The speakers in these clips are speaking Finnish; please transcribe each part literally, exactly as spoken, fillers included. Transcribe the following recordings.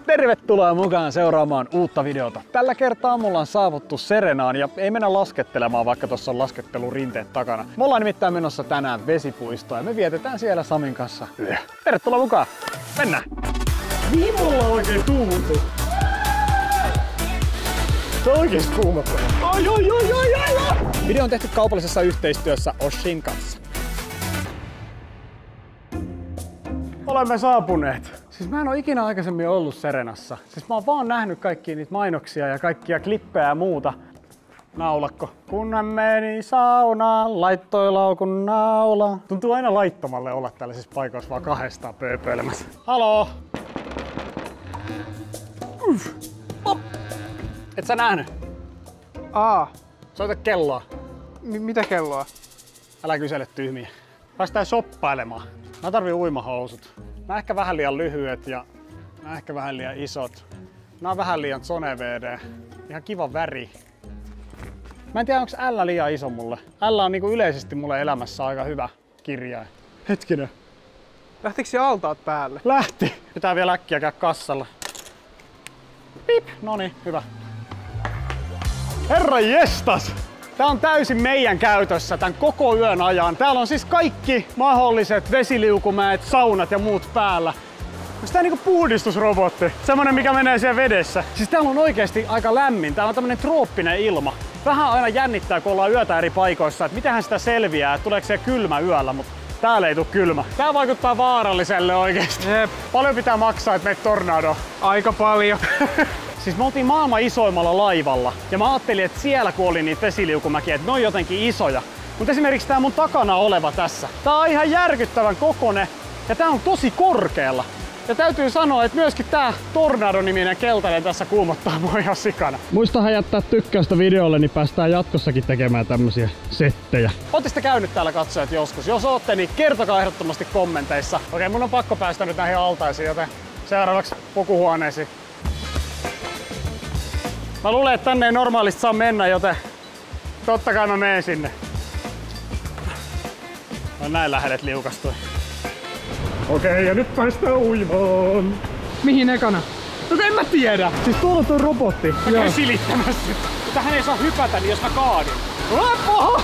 Tervetuloa mukaan seuraamaan uutta videota. Tällä kertaa mulla on saavuttu Serenaan ja ei mennä laskettelemaan, vaikka tuossa on laskettelurinteet takana. Me ollaan nimittäin menossa tänään vesipuistoon ja me vietetään siellä Samin kanssa yö. Tervetuloa mukaan! Mennään! Mihin mulla on oikein tuutu? Se on oikeesti kuumata. Ai ai ai ai ai ai! Video on tehty kaupallisessa yhteistyössä Oshin kanssa. Olemme saapuneet. Siis mä en oo ikinä aikaisemmin ollut Serenassa. Siis mä oon vaan nähnyt kaikkia niitä mainoksia ja kaikkia klippejä ja muuta. Naulakko. Kun hän meni saunaan, laittoi laukun naula. Tuntuu aina laittomalle olla tällaisissa paikoissa vaan kahdestaan pööpöilemässä. Haloo! Uff. Oh. Et sä nähnyt? Aa. Soita kelloa. M mitä kelloa? Älä kysele tyhmiä. Päästään shoppailemaan. Mä tarvin uimahousut. Nää ehkä vähän liian lyhyet ja nää ehkä vähän liian isot. Nää on vähän liian Zone V D. Ihan kiva väri. Mä en tiedä onks L liian iso mulle. L on niinku yleisesti mulle elämässä aika hyvä kirjain. Hetkinen. Lähtikö se altaat päälle? Lähti. Pitää vielä äkkiä käydä kassalla. Pip. Noniin, hyvä. Herra jestas! Tää on täysin meidän käytössä tän koko yön ajan. Täällä on siis kaikki mahdolliset vesiliukumäet, saunat ja muut päällä. Onks tää niinku puhdistusrobotti? Semmonen mikä menee siellä vedessä. Siis täällä on oikeesti aika lämmin. Täällä on tämmönen trooppinen ilma. Vähän aina jännittää kun ollaan yötä eri paikoissa, että mitähän sitä selviää, että tuleeko se kylmä yöllä, mutta täällä ei tuu kylmä. Tää vaikuttaa vaaralliselle oikeesti. Jep. Paljon pitää maksaa, että meet tornado? Aika paljon. Siis me oltiin maailman isoimmalla laivalla ja mä ajattelin, että siellä kun oli niitä vesiliukumäkiä, että ne on jotenkin isoja. Mutta esimerkiksi tää mun takana oleva tässä, tää on ihan järkyttävän kokoinen ja tää on tosi korkealla. Ja täytyy sanoa, että myöskin tää Tornado-niminen keltainen tässä kuumottaa mua ihan sikana. Muistahan jättää tykkäystä videolle, niin päästään jatkossakin tekemään tämmösiä settejä. Ootte sitten käynyt täällä katsojat joskus? Jos ootte, niin kertokaa ehdottomasti kommenteissa. Okei, mun on pakko päästä nyt näihin altaisiin, joten seuraavaksi pukuhuoneisiin. Mä luulen, että tänne ei normaalisti saa mennä, joten totta kai mä menen sinne. Mä näin lähdet liukastui. Okei, ja nyt päästään uimaan. Mihin ekana? No en mä tiedä. Siis tuolla on tuo robotti. Mä käyn silittämässä. Tähän ei saa hypätä, niin jos mä kaadin. Oho!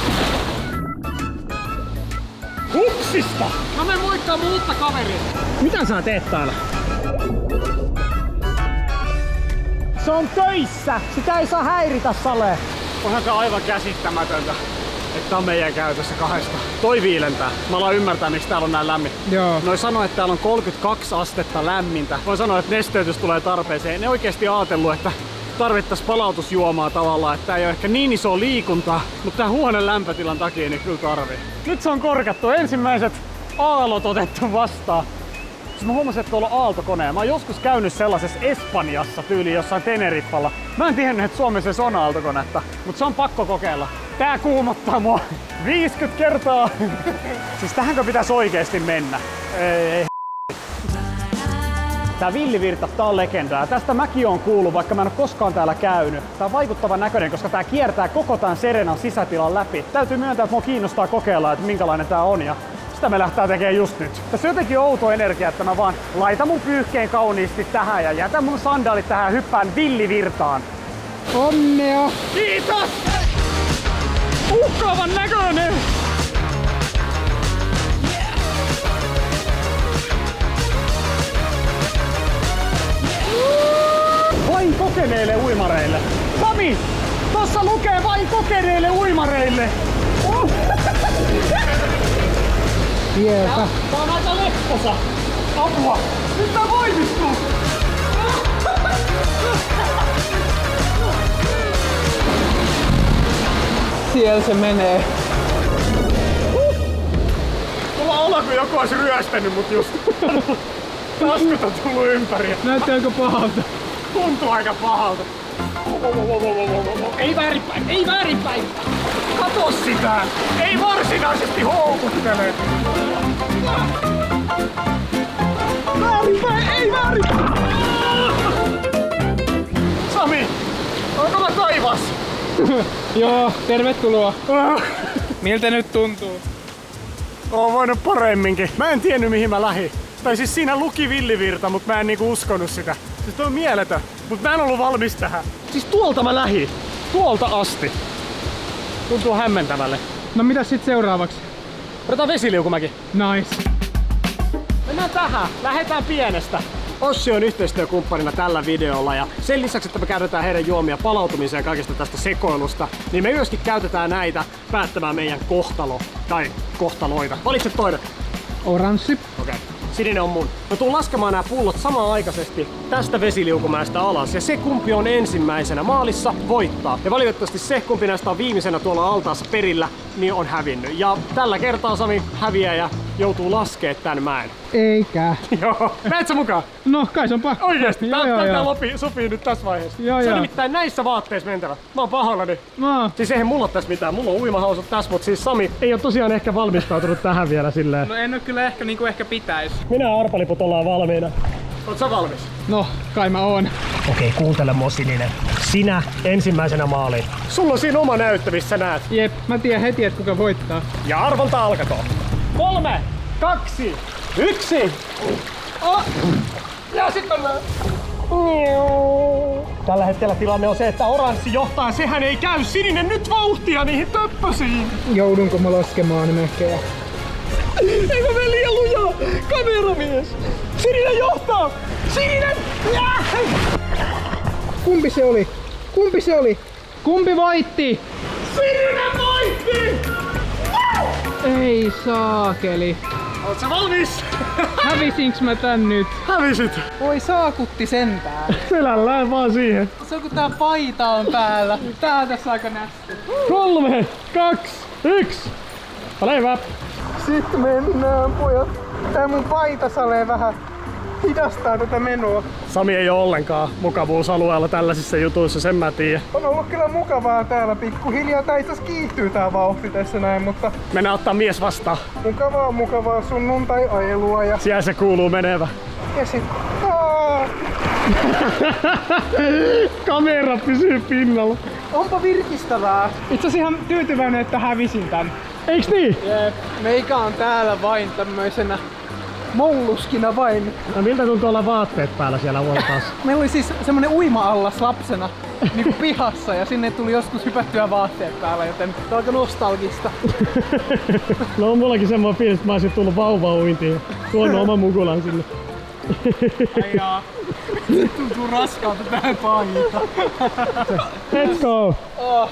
Hupsista! Mä menen moikkaa mun uutta kaveria. Mitä sä teet täällä? Se on töissä! Sitä ei saa häiritä, Sale! Onhan se aivan käsittämätöntä, että on meidän käytössä kahdesta. Toi viilentää. Mä alan ymmärtää, miksi täällä on näin lämmin. Joo. Noi sanoo, että täällä on kolmekymmentäkaksi astetta lämmintä. Voin sanoa, että nesteytys tulee tarpeeseen. Ne oikeesti ajatellut, että tarvittais palautusjuomaa tavallaan, että tää ei ole ehkä niin iso liikuntaa, mutta tää huoneen lämpötilan takia niin kyllä tarvii. Nyt se on korkattu. Ensimmäiset aallot otettu vastaan. Mä huomasin, että tuolla on aaltokone. Mä oon joskus käynyt sellaisessa Espanjassa tyyliin jossain Teneriffalla. Mä en tiennyt, että Suomessa on aaltokonetta, mutta se on pakko kokeilla. Tää kuumottaa mua viisikymmentä kertaa. Siis tähänkö pitäisi oikeesti mennä? Ei. Tää villivirta, tää on legendaa. Tästä mäkin oon kuullut, vaikka mä en oo koskaan täällä käynyt. Tää on vaikuttavan näköinen, koska tää kiertää koko tän Serenan sisätilan läpi. Täytyy myöntää, että mua kiinnostaa kokeilla, että minkälainen tää on. Ja sitä me lähtää tekemään just nyt. Tässä on jotenkin outo energia, että mä vaan laitan mun pyyhkeen kauniisti tähän ja jätän mun sandaalit tähän ja hyppään villivirtaan. Onnea! Kiitos! Uhkaavan näköinen! Vain kokeneille uimareille. Sami! Tossa lukee vain kokeneille uimareille! Oh. Jepä. Tää on aika lepposa. Apua! Nyt tää voimistuu! Siellä se menee. Uh. Mulla on olo, kun joku olisi ryöstänyt mut just. Taskut on tullut ympäri. Näyttääkö pahalta? Tuntuu aika pahalta. Ei väärinpäin, ei väärinpäin! Kato sitä! Ei varsinaisesti houkuttele! Väärinpäin, ei väärinpäin! Sami! Onko mä taivas? Joo, tervetuloa. Miltä nyt tuntuu? Oon voinut paremminkin. Mä en tiennyt mihin mä lähdin. Tai siis siinä luki villivirta, mutta mä en niinku uskonut sitä. Siis toi on mieletön, mut mä en ollut valmis tähän. Siis tuolta mä lähin. Tuolta asti. Tuntuu hämmentävälle. No mitä sit seuraavaksi? Otetaan vesiliukumäki. Nice. Mennään tähän. Lähetään pienestä. Ossi on yhteistyökumppanina tällä videolla ja sen lisäksi, että me käytetään heidän juomia palautumiseen kaikesta tästä sekoilusta, niin me myöskin käytetään näitä päättämään meidän kohtalo tai kohtaloita. Valitse toinen. Oranssi. Okei. Okay. Sininen on mun. Mä tuun laskemaan nämä pullot samanaikaisesti tästä vesiliukumäestä alas ja se kumpi on ensimmäisenä maalissa voittaa. Ja valitettavasti se kumpi näistä on viimeisenä tuolla altaassa perillä, niin on hävinnyt. Ja tällä kertaa Sami häviää ja joutuu laskee tän mäen. Eikä. Joo. Meet sä mukaan? No kai se on pakko. Oikeesti? Joo, joo, Tää joo. lopi, sopii nyt tässä vaiheessa. Joo, se on joo. nimittäin näissä vaatteissa mentävä. Mä oon pahoillani. No. Siis eihän mulla tässä mitään. Mulla on uimahausut tässä, mutta siis Sami ei oo tosiaan ehkä valmistautunut tähän vielä silleen. No en oo kyllä ehkä niinku ehkä pitäis. Minä ja Arpaliput ollaan valmiina. Oot sä valmis? No, kai mä oon. Okei, kuuntele mua Sininen. Sinä ensimmäisenä maaliin. Sulla on siinä oma näyttö, missä näet. Jep, mä tiedän heti, että kuka voittaa. Ja arvonta alkakoon. Kolme, kaksi, yksi. Oh. Ja sit mennään. Tällä hetkellä tilanne on se, että oranssi johtaa. Sehän ei käy. Sininen nyt vauhtia niihin töppösiin. Joudunko mä laskemaan mehkeä? Ei mä mene liian lujaa! Kameramies! Sininen johtaa! Sininen! Jää! Kumpi se oli? Kumpi se oli? Kumpi voitti? Sininen voitti! Ei saakeli. Oot sä valmis? Hävisinks mä tän nyt? Hävisit! Voi saakutti sentään. Selällään vaan siihen. Se on kun tää paita on päällä. Tää on tässä aika nästi. Kolme, kaksi, yksi. Ole hyvä. Sitten mennään pojat. Tää mun paita salee vähän hidastaa tätä menoa. Sami ei oo ollenkaan mukavuusalueella tällaisissa jutuissa, sen mä tiedän. On ollut kyllä mukavaa täällä pikkuhiljaa. Tää itse asiassa kiihtyy tää vauhti tässä näin, mutta Mennään ottaa mies vastaan. mukavaa mukavaa sunnuntai-ajelua ja, Siellä se kuuluu menevä. ja sit... Aa, Kamera pysyy pinnalla. onpa virkistävää. Itse asiassa ihan tyytyväinen, että hävisin tän. Eiks niin? Jep. Meikä on täällä vain tämmöisenä molluskina vain. No miltä tuntuu olla vaatteet päällä siellä uoltaassa? Meillä oli siis semmonen uima-allas lapsena niinku pihassa ja sinne tuli joskus hypättyä vaatteet päällä, joten tää on aika nostalgista. No on mullakin semmoinen fiilis, että mä olisin tullut vauva-uintiin ja tuonut oman mukulan sinne. Ai jaa. Tuntuu raskaalta tää paita. Let's go! Oh.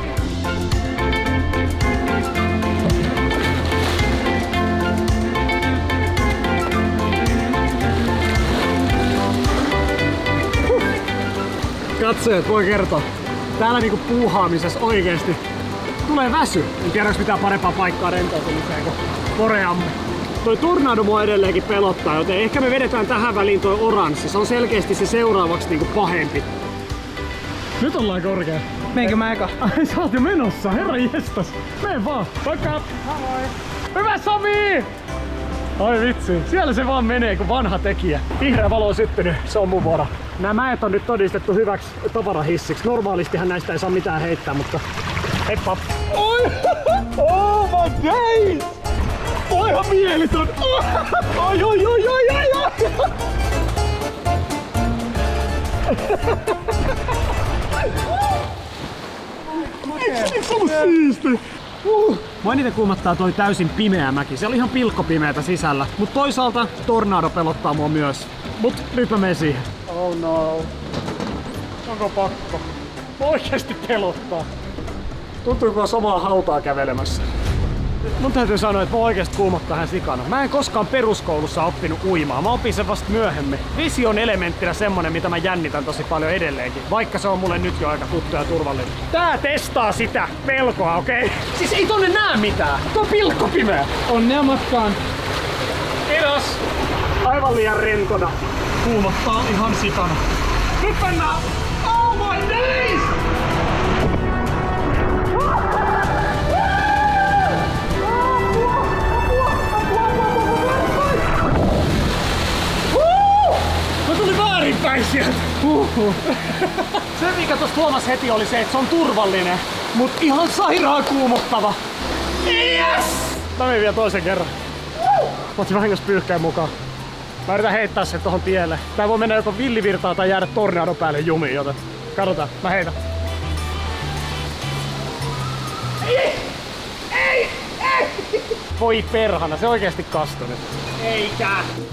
Katsojat, voi kertoa. Täällä niinku puuhaamisessa oikeesti tulee väsy. En tiedä, onko mitään parempaa paikkaa rentoutumiseen kuin Koreamme. Toi tornado mua edelleenkin pelottaa, joten ehkä me vedetään tähän väliin toi oranssi. Se on selkeästi se seuraavaksi niinku pahempi. Nyt ollaan korkea. Meinkö mä eka? Ai sä oot jo menossa, herra jestas. Mene vaan. Moikka! Hyvä Sami! Ai vitsi, siellä se vaan menee kuin vanha tekijä. Vihreä valo on syttynyt, se on mun vuoro. Nämä mäet on nyt todistettu hyväksi tavarahissiksi. Normaalistihan näistä ei saa mitään heittää, mutta heippa! Oi! Oh my days! Oi ihan mielitön! Oi oi oi oi oi oi! Eikö se ollut siisti? Uh. Mua eniten kuumattaa toi täysin pimeä mäki. Se oli ihan pilkkopimeätä sisällä. Mut toisaalta tornado pelottaa mua myös. Mut nyt mä menen siihen. Oh no. Onko pakko? Mua oikeesti pelottaa. Tuntuu kun on samaa hautaa kävelemässä. Mun täytyy sanoa, että mä oikeesti kuumottaa hän sikana. Mä en koskaan peruskoulussa oppinut uimaa. Mä opin sen vasta myöhemmin. Vesi on elementtinä semmonen, mitä mä jännitän tosi paljon edelleenkin. Vaikka se on mulle nyt jo aika tuttu ja turvallinen. Tää testaa sitä pelkoa, okei? Okay? Siis ei tonne näe mitään. Tuo on pilkkopimeä. Onnea matkaan. Kiitos. Aivan liian rentona. Kuumottaa ihan sikana. Nyt mennään. Oh my days! Mä tulin väärinpäin sieltä. Huhhuh. Se mikä tosta huomasi heti oli se, että se on turvallinen, mut ihan sairaan kuumottava. Yes! Mä menin vielä toisen kerran. Mä otin vähän jos pyyhkään mukaan. Mä yritän heittää sen tohon tielle. Tää voi mennä joko villivirtaa tai jäädä tornado päälle jumiin, joten katsotaan. Mä heitän. Ei! Ei! Ei! Voi perhana, se oikeesti kastui nyt. Eikä!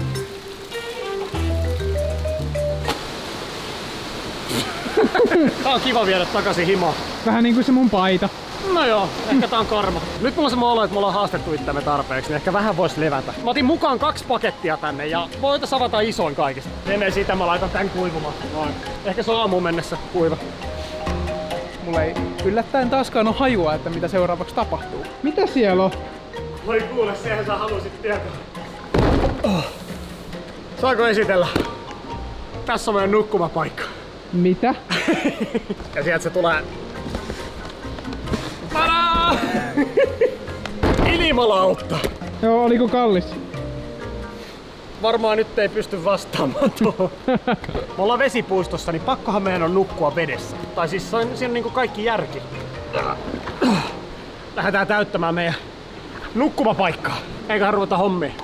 Tää on kiva viedä takaisin himaan. Vähän niinku se mun paita. No joo, ehkä tää on karma. Nyt mulla on semmoinen olo, että me ollaan haastettu ittemme tarpeeksi, niin ehkä vähän vois levätä. Mä otin mukaan kaksi pakettia tänne ja voitais avata isoin kaikista. Ennen sitä mä laitan tän kuivumaan. Noin. Ehkä se on aamuun mennessä kuiva. Mulla ei yllättäen taaskaan ole hajua, että mitä seuraavaksi tapahtuu. Mitä siellä on? Voi kuule, sehän sä halusit tietää. Oh. Saako esitellä? Tässä on meidän nukkumapaikka. Mitä? Ja sieltä se tulee. Tadaa! Ilmalautta. Joo, oliko kallis? Varmaan nyt ei pysty vastaamaan tuohon. Me ollaan vesipuistossa, niin pakkohan meidän on nukkua vedessä. Tai siis se on, siinä on niinku kaikki järki. Lähdetään täyttämään meidän nukkumapaikkaa. Eiköhän ruveta hommiin.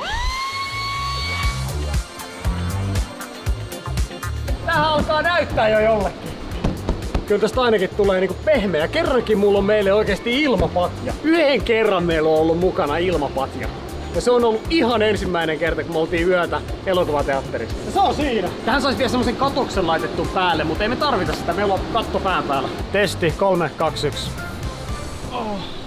Tähän alkaa näyttää jo jollekin. Kyllä tästä ainakin tulee niinku pehmeä. Kerrankin mulla on meille oikeesti ilmapatja. Yhden kerran meillä on ollut mukana ilmapatja. Ja se on ollut ihan ensimmäinen kerta, kun me oltiin yötä elokuvateatterissa. Ja se on siinä. Tähän saisi vielä semmosen katoksen laitettu päälle, mutta ei me tarvita sitä. Meillä on katto pään päällä. Testi kolme, kaksi, yksi. Oh.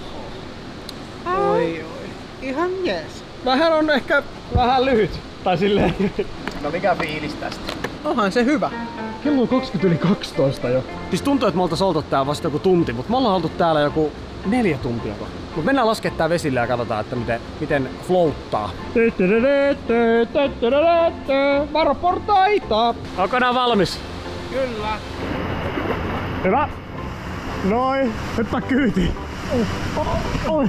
Oi oi. Ihan jees. Vähän on ehkä vähän lyhyt. Tai silleen. No mikä fiilis tästä? Onhan se hyvä. Kello on kaksikymmentä yli kaksitoista jo. Siis tuntuu, että me oltais oltu täällä vasta joku tunti, mutta me ollaan oltu täällä joku neljä tuntia. Mut mennään laskemaan tää vesille ja katsotaan, että miten, miten floattaa. Varo portaita! Onko nää valmis? Kyllä. Hyvä. Noin. Hyppää kyytiin. Oi.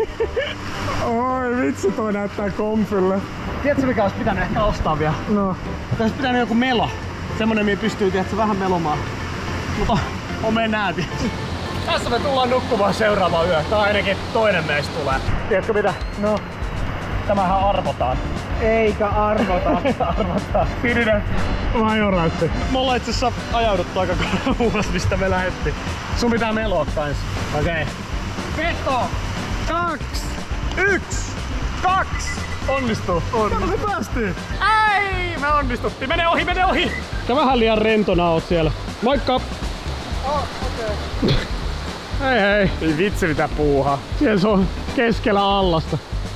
Oi vitsi, toi näyttää kompylle. Tiedätkö mikä olisi pitänyt ehkä ostaa vielä? No. Tässä pitänyt joku melo. Semmonen mihin pystyy tiedätkö, vähän melomaan. Mutta on me nääti. Tässä me tullaan nukkumaan seuraava yö. Tai ainakin toinen meistä tulee. Tiedätkö mitä? No. Tämähän arvotaan. Eikä arvota. Arvotaan. Sininen majoraatti. Me ollaan itse asiassa ajauduttu aika kauas, mistä me lähdettiin. Sun pitää meloa kans. Okei. Okay. Veto! Kaks! Yks! Kaks! Onnistuu. Onnistuu. Me päästiin. Ei! Me onnistuttiin. Mene ohi, mene ohi! Sä vähän liian rentona oot siellä. Moikka! Oh, okei. Okay. Hei hei. Ei vitsi mitä puuhaa. Siellä se on keskellä allasta.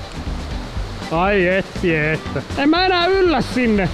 Ai etti että. En mä enää yllä sinne.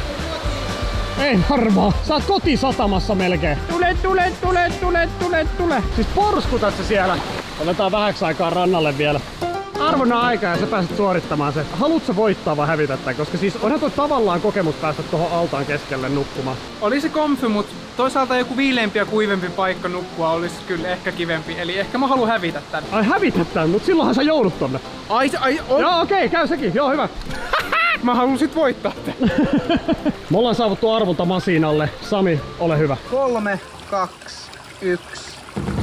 Ei varmaan. Sä oot kotisatamassa melkein. Tule, tule, tule, tule, tule, tule. Siis porskutat sä siellä. Otetaan vähäksi aikaa rannalle vielä. Arvona aika ja sä pääset suorittamaan se. Haluut sä voittaa vai hävitä tämän? Koska siis onhan toi tavallaan kokemus päästä tuohon altaan keskelle nukkumaan. Oli se komfy, mut toisaalta joku viileämpi ja kuivempi paikka nukkua olisi kyllä ehkä kivempi. Eli ehkä mä haluan hävitä tän. Ai hävitä tän, mut silloinhan sä joudut tonne. Ai, ai, on. Joo okei, okay, käy sekin. Joo hyvä. Mä haluan sit voittaa tän. Me ollaan saavuttu arvonta Masinalle. Sami, ole hyvä. Kolme, kaksi, yksi.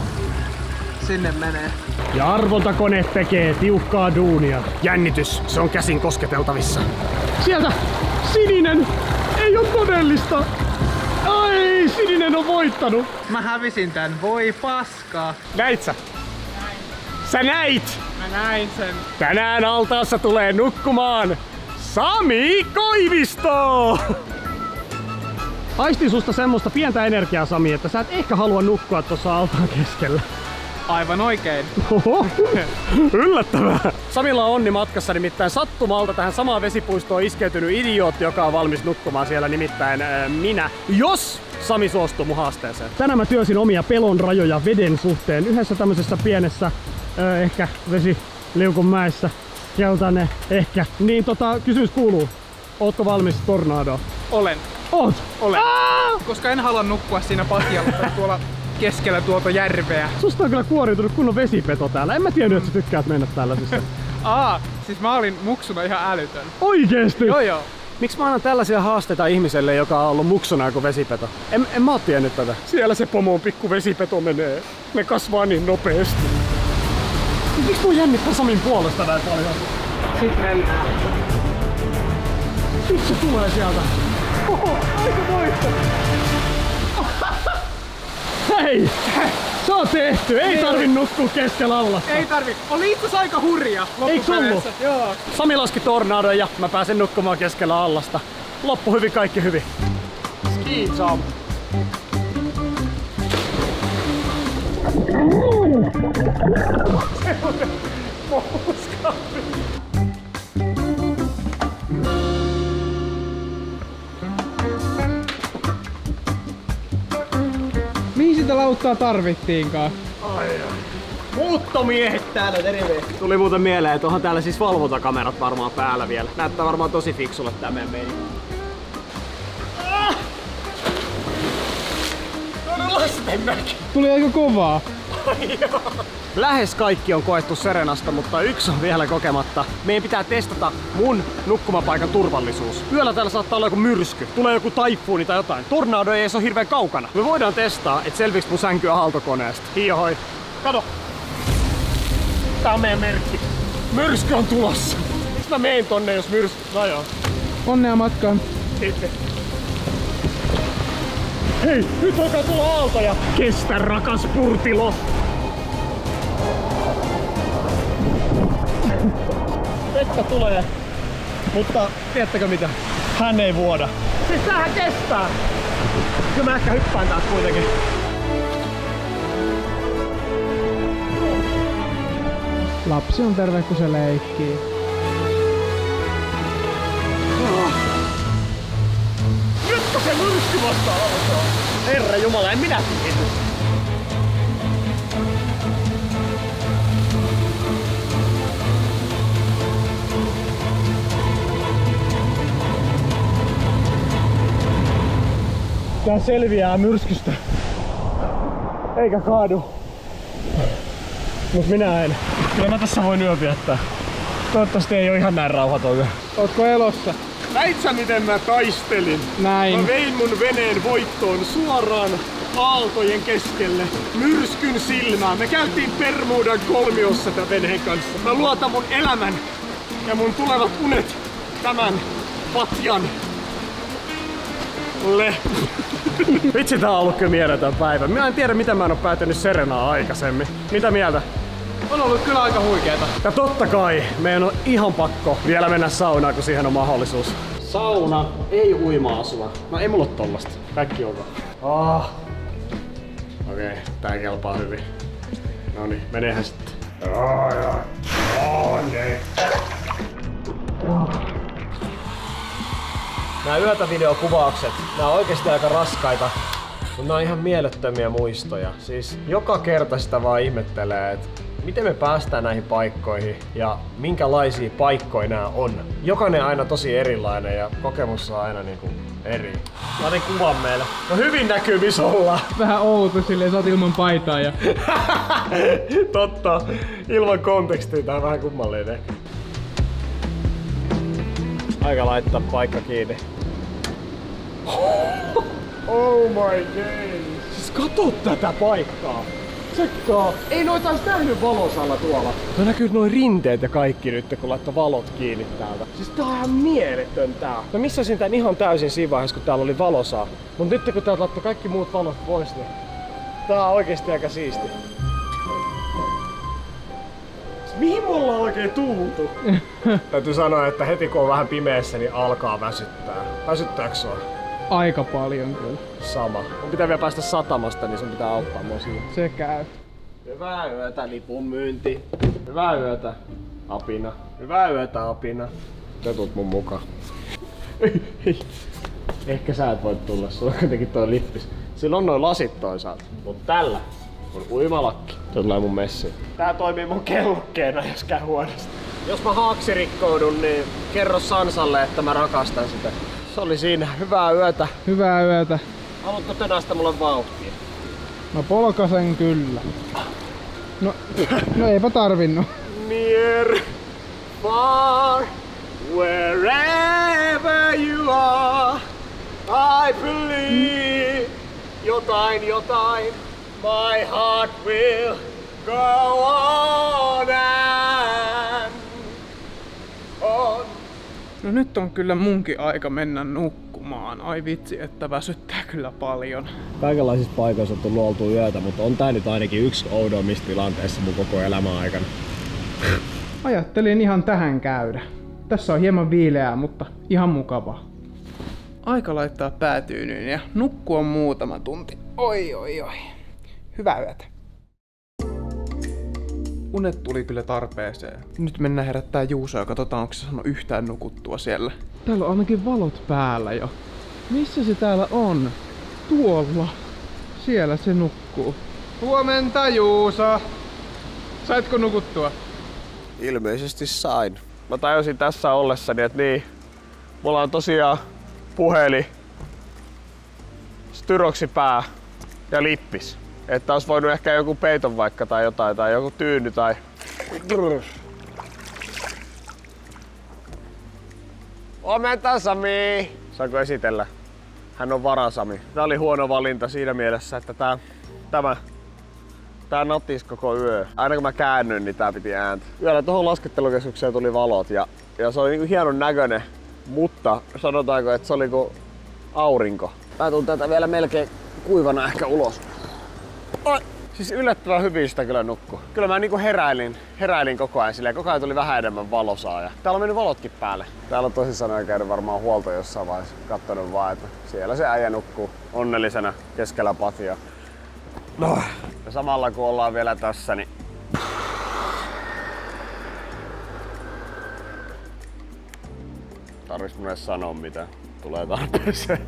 Sinne menee. Ja arvontakone tekee tiukkaa duunia. Jännitys, se on käsin kosketeltavissa. Sieltä! Sininen! Ei oo todellista! Ai, sininen on voittanut! Mä hävisin tän, voi paskaa. Näit sä? Näin. Sä näit! Mä näin sen. Tänään altaassa tulee nukkumaan Sami Koivisto! Aistin susta semmoista pientä energiaa, Sami, että sä et ehkä halua nukkua tuossa altaan keskellä. Aivan oikein. Oho, yllättävää. Samilla on onni matkassa, nimittäin sattumalta tähän samaan vesipuistoon on iskeytynyt idiootti, joka on valmis nukkumaan siellä, nimittäin äh, minä. Jos Sami suostuu mun haasteeseen. Tänään mä työsin omia pelon rajoja veden suhteen yhdessä tämmöisessä pienessä, äh, ehkä vesiliukunmäessä. Keltainen, ehkä. Niin tota, kysymys kuuluu. Ootko valmis tornadoon? Olen. Oot? Olen. Aa! Koska en halua nukkua siinä patjalla tai tuolla keskellä tuota järveä. Susta on kyllä kuoriutunut kunnon vesipeto täällä. En mä tiennyt, että sä tykkäät mennä tällaisissa. Aa, siis mä olin muksuna ihan älytön. Oikeesti? Joo joo. Miksi mä annan tällaisia haasteita ihmiselle, joka on ollut muksuna joku vesipeto? En, en mä oo tiennyt tätä. Siellä se pomon pikku vesipeto menee. Ne kasvaa niin nopeasti. Miksi mun jännittää Samin puolesta näin paljon? Sitten mennään. Nyt se tulee sieltä. Oho, aika moista. Hei! Se on tehty! Ei tarvi nukkua keskellä allasta. Ei tarvi. Oli itse asiassa aika hurja. Eiks ollut? Joo. Sami laski tornadon ja mä pääsen nukkumaan keskellä allasta. Loppu hyvin, kaikki hyvin. Ski jump. Mihin sitä lauttaa tarvittiinkaan? Ai ai. Muuttomiehet täällä, terve! Tuli muuten mieleen, että onhan täällä siis valvontakamerat varmaan päällä vielä. Näyttää varmaan tosi fiksulle tää meidän meni. Ah! Lastenmäki! Tuli aika kovaa. Lähes kaikki on koettu Serenasta, mutta yksi on vielä kokematta. Meidän pitää testata mun nukkumapaikan turvallisuus. Yöllä täällä saattaa olla joku myrsky, tulee joku taifuuni tai jotain. Tornado ei edes ole hirveän kaukana. Me voidaan testaa, että selviks mun sänkyä aaltokoneesta. Hiihoi. Kato! Tää on meidän merkki. Myrsky on tulossa. Miksi mä meen tonne, jos myrsky... No joo. Onnea matkaan. Sitten. Hei, nyt alkaa tulla aaltoja. Kestä, rakas purtilo. Vettä tulee, mutta tiedättekö mitä? Hän ei vuoda. Siis tämähän kestää. Kyllä mä ehkä hyppään täältä kuitenkin. Lapsi on terve, kun se leikkii. Oh. Nytkö se myrsky vasta alkaa? Herra Jumala, en minä tiedä. Tää selviää myrskystä. Eikä kaadu. Mut minä en. Kyllä mä tässä voin yön viettää. Toivottavasti ei oo ihan näin rauhaton yö. Ootko elossa? Näit sä miten mä taistelin? Näin. Mä vein mun veneen voittoon suoraan aaltojen keskelle, myrskyn silmään. Me käytiin Bermudan kolmiossa tämän veneen kanssa. Mä luotan mun elämän ja mun tulevat unet tämän patjan le. Vitsi, tää on ollut kyllä mieletön päivä. Mä en tiedä mitä mä en oo päätynyt Serenaa aikaisemmin. Mitä mieltä? On ollut kyllä aika huikeeta. Ja totta kai meidän on ihan pakko vielä mennä saunaan, kun siihen on mahdollisuus. Sauna, ei uima-asua. No ei mulla oo tollasta. Kaikki ok. Ah. Okei, okay, tää kelpaa hyvin. Noniin, menehän sitten. Oh, ja. Oh, ne. Oh. Nää yötävideokuvaukset, nää on oikeesti aika raskaita. Mutta nää on ihan mielettömiä muistoja. Siis joka kerta sitä vaan ihmettelee, että miten me päästään näihin paikkoihin ja minkälaisia paikkoja nämä on. Jokainen aina tosi erilainen ja kokemus on aina niinku eri. Mä otin kuvan meille. No hyvin näkyy missä ollaan. Vähän outo silleen, sä oot ilman paitaa ja... Totta. Ilman kontekstia tää on vähän kummallinen ehkä. Aika laittaa paikka kiinni. Oh my god. Siis kato tätä paikkaa. Tsekkaa. Ei noita ois nähnyt valosalla tuolla. Tuo näkyy noin rinteet ja kaikki nyt, kun laittaa valot kiinni täältä. Siis tää on ihan mieletön tää. Mä missasin tän ihan täysin siinä vaiheessa, kun täällä oli valosaa. Mut nyt kun täältä laittoi kaikki muut valot pois, niin tää on oikeesti aika siisti. Mihin me ollaan oikein tultu? Täytyy sanoa, että heti kun on vähän pimeässä, niin alkaa väsyttää. Väsyttääkö sua? Aika paljon kyllä. Sama. Mun pitää vielä päästä satamasta, niin sun pitää auttaa mua siinä. Se käy. Hyvää yötä, lipun myynti. Hyvää yötä, apina. Hyvää yötä, apina. Sä tuut mun mukaan. Ehkä sä et voi tulla, sulla on kuitenkin toi lippis. Sillä on noin lasit toisaalta. Mut tällä on uimalakki. Se tulee mun messiin. Tää toimii mun kellokkeena, jos käy huonosti. Jos mä haaksirikkoudun, niin kerro Sansalle, että mä rakastan sitä. Se oli siinä. Hyvää yötä. Hyvää yötä. Haluatko tönästä mulle vauhtia? No polkasen kyllä. No, no eipä tarvinnut. Near, far, wherever you are, I believe jotain jotain, my heart will go on and on. No nyt on kyllä munkin aika mennä nukkumaan. Ai vitsi, että väsyttää kyllä paljon. Kaikenlaisissa paikoissa on tullut oltua yötä, mutta on tää nyt ainakin yksi oudommista tilanteessa mun koko elämän aikana. Ajattelin ihan tähän käydä. Tässä on hieman viileää, mutta ihan mukavaa. Aika laittaa päätyynyyn ja nukkua muutama tunti. Oi oi oi. Hyvää yötä. Unet tuli kyllä tarpeeseen. Nyt mennään herättää Juusoa ja katsotaan, onko se saanut yhtään nukuttua siellä. Täällä on ainakin valot päällä jo. Missä se täällä on? Tuolla. Siellä se nukkuu. Huomenta, Juuso! Saitko nukuttua? Ilmeisesti sain. Mä tajusin tässä ollessani, että niin, mulla on tosiaan puhelin, styroksipää ja lippis. Että olisi voinut ehkä joku peiton vaikka tai jotain tai joku tyyny tai... Huomenta, Sami! Saanko esitellä? Hän on Varasami. Tää oli huono valinta siinä mielessä, että tää, tämä, tää nattisi koko yö. Aina kun mä käännyin, niin tää piti ääntä. Yöllä tuohon laskettelukeskukseen tuli valot ja, ja se oli niinku hienon näköinen, mutta sanotaanko, että se oli kuin aurinko. Mä tuun tätä vielä melkein kuivana ehkä ulos. Oi. Siis yllättävän hyvin sitä kyllä nukkuu. Kyllä mä niinku heräilin, heräilin koko ajan silleen, koko ajan tuli vähän enemmän valosaa ja täällä on mennyt valotkin päälle. Täällä on tosissaan käynyt varmaan huolto jossain vaiheessa, kattonut vaan, että siellä se äijä nukkuu onnellisena keskellä patioa. No. Ja samalla kun ollaan vielä tässä, niin tarvis mun edes sanoa mitä tulee tarpeeseen.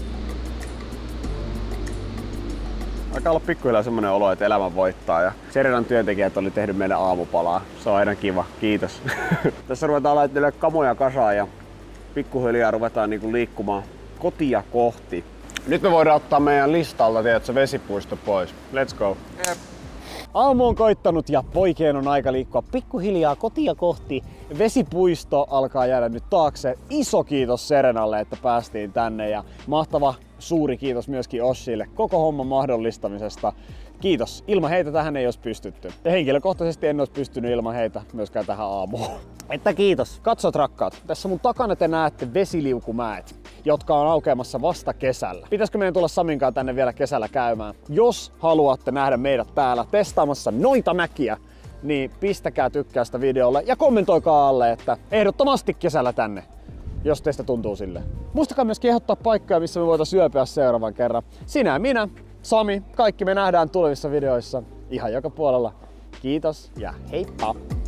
Alkaa olla pikkuhiljaa semmonen olo, että elämä voittaa ja Serenan työntekijät oli tehnyt meille aamupalaa. Se on aina kiva. Kiitos. Tässä ruvetaan laittelemaan kamoja kasaan ja pikkuhiljaa ruvetaan niinku liikkumaan kotia kohti. Nyt me voidaan ottaa meidän listalta, tiedätkö, vesipuisto pois. Let's go. Yep. Aamu on koittanut ja poikien on aika liikkua pikkuhiljaa kotia kohti. Vesipuisto alkaa jäädä nyt taakse. Iso kiitos Serenalle, että päästiin tänne ja mahtava suuri kiitos myöskin Oshille koko homman mahdollistamisesta. Kiitos. Ilman heitä tähän ei olisi pystytty. Ja henkilökohtaisesti en olisi pystynyt ilman heitä myöskään tähän aamuun. Että kiitos. Katsot rakkaat. Tässä mun takana te näette vesiliukumäet, jotka on aukeamassa vasta kesällä. Pitäisikö meidän tulla Saminkaan tänne vielä kesällä käymään? Jos haluatte nähdä meidät täällä testaamassa noita mäkiä, niin pistäkää tykkäystä videolle ja kommentoikaa alle, että ehdottomasti kesällä tänne, jos teistä tuntuu sille. Muistakaa myös ehdottaa paikkoja, missä me voitaisiin syöpyä seuraavan kerran. Sinä ja minä, Sami, kaikki me nähdään tulevissa videoissa ihan joka puolella. Kiitos ja heippa!